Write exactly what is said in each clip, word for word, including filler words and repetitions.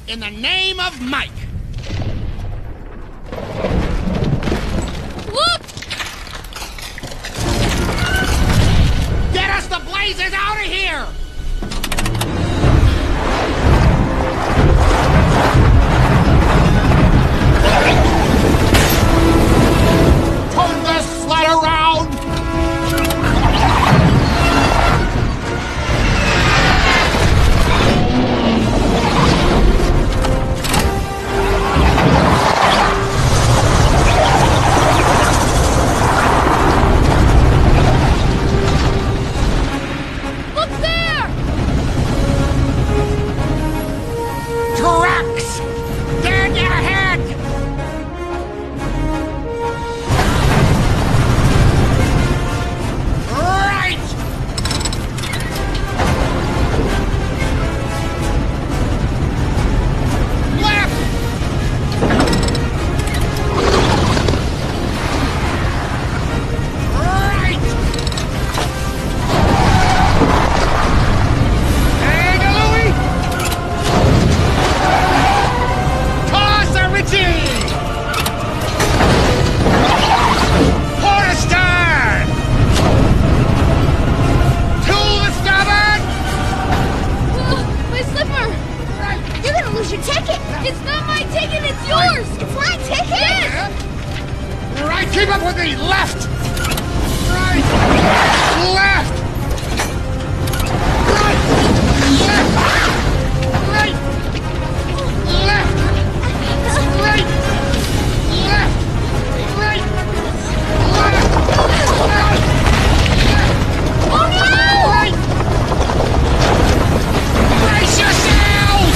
in the name of Mike. Look! Get us the blazes out of here! Turn this sled around! Keep up with me! Left! Right! Left! Right! Left! Right! Left! Right! Left! Right! Left! Right! Oh no! Right! Brace yourselves!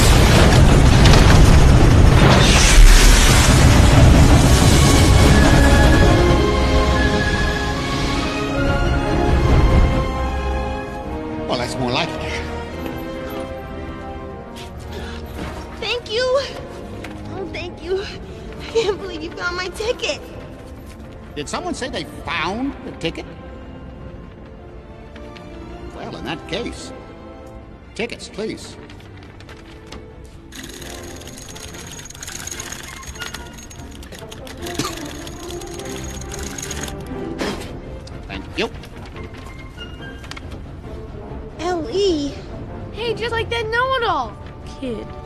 Well, that's more like it. Thank you. Oh, thank you. I can't believe you found my ticket. Did someone say they found the ticket? Well, in that case, tickets, please. Thank you. L E Hey, just like that know-it-all kid.